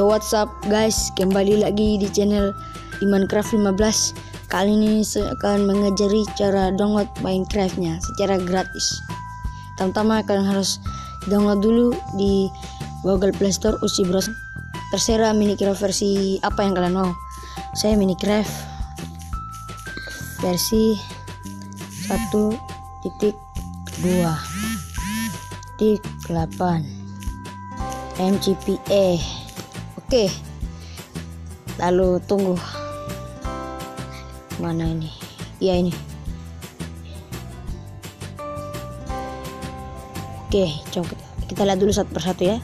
WhatsApp guys, kembali lagi di channel Minecraft 15. Kali ini saya akan mengajari cara download Minecraftnya secara gratis. Pertama kalian harus download dulu di Google Play Store, uji browser. Terserah Minecraft versi apa yang kalian mau. Saya Minecraft versi 1.2.8 MCPE. Oke, lalu tunggu, mana ini? Iya ini. Oke, coba kita lihat dulu satu persatu ya.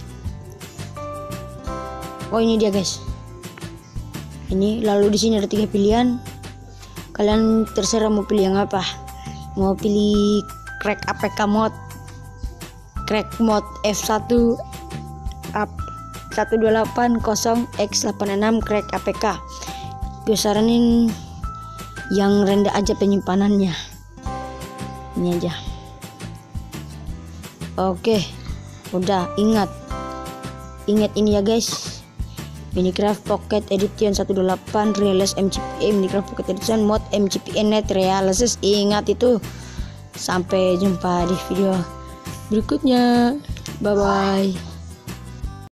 Oh, ini dia guys. Ini, lalu di sini ada 3 pilihan. Kalian terserah mau pilih yang apa. Mau pilih crack APK mod, crack mod F1 up 128.0x86 crack APK. Gue saranin yang rendah aja penyimpanannya. Ini aja. Oke, udah. Ingat ini ya guys. Minecraft Pocket Edition 1.8 Realize MCPE, Minecraft Pocket Edition mod MCPE Net Realize. Ingat itu. Sampai jumpa di video berikutnya. Bye bye.